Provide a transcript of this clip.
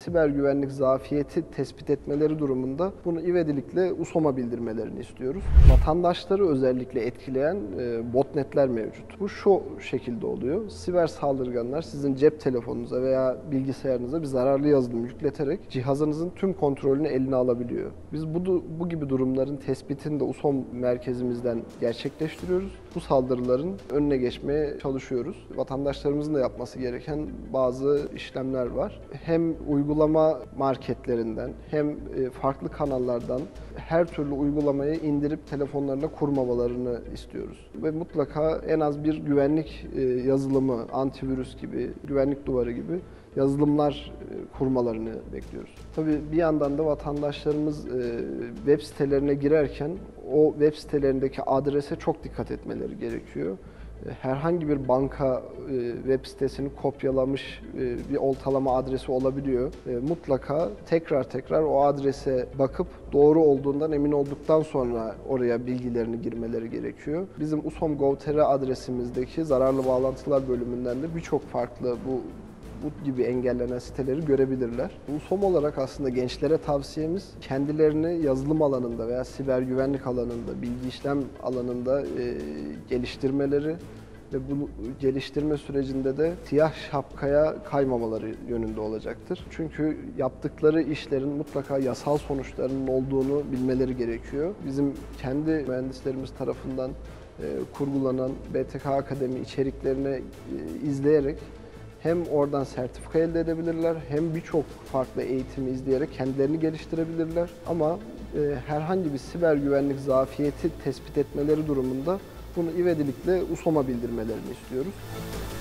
siber güvenlik zafiyeti tespit etmeleri durumunda bunu ivedilikle USOM'a bildirmelerini istiyoruz. Vatandaşları özellikle etkileyen botnetler mevcut. Bu şu şekilde oluyor. Siber saldırganlar sizin cep telefonunuza veya bilgisayarınıza bir zararlı yazılım yükleterek cihazınızın tüm kontrolünü eline alabiliyor. Biz bu gibi durumların tespitini de USOM merkezimizden gerçekleştiriyoruz. Bu saldırıların önüne geçmeye çalışıyoruz. Vatandaşlarımızın da yapması gereken bazı işlemler var. Hem uygulama marketlerinden hem farklı kanallardan her türlü uygulamayı indirip telefonlarına kurmamalarını istiyoruz. Ve mutlaka en az bir güvenlik yazılımı, antivirüs gibi, güvenlik duvarı gibi yazılımlar kurmalarını bekliyoruz. Tabii bir yandan da vatandaşlarımız web sitelerine girerken o web sitelerindeki adrese çok dikkat etmeleri gerekiyor. Herhangi bir banka web sitesini kopyalamış bir oltalama adresi olabiliyor. Mutlaka tekrar o adrese bakıp doğru olduğundan emin olduktan sonra oraya bilgilerini girmeleri gerekiyor. Bizim usom.gov.tr adresimizdeki zararlı bağlantılar bölümünden de birçok farklı bu gibi engellenen siteleri görebilirler. USOM olarak aslında gençlere tavsiyemiz kendilerini yazılım alanında veya siber güvenlik alanında, bilgi işlem alanında geliştirmeleri ve bu geliştirme sürecinde de siyah şapkaya kaymamaları yönünde olacaktır. Çünkü yaptıkları işlerin mutlaka yasal sonuçlarının olduğunu bilmeleri gerekiyor. Bizim kendi mühendislerimiz tarafından kurgulanan BTK Akademi içeriklerini izleyerek hem oradan sertifika elde edebilirler, hem birçok farklı eğitimi izleyerek kendilerini geliştirebilirler. Ama herhangi bir siber güvenlik zafiyeti tespit etmeleri durumunda bunu ivedilikle USOM'a bildirmelerini istiyoruz.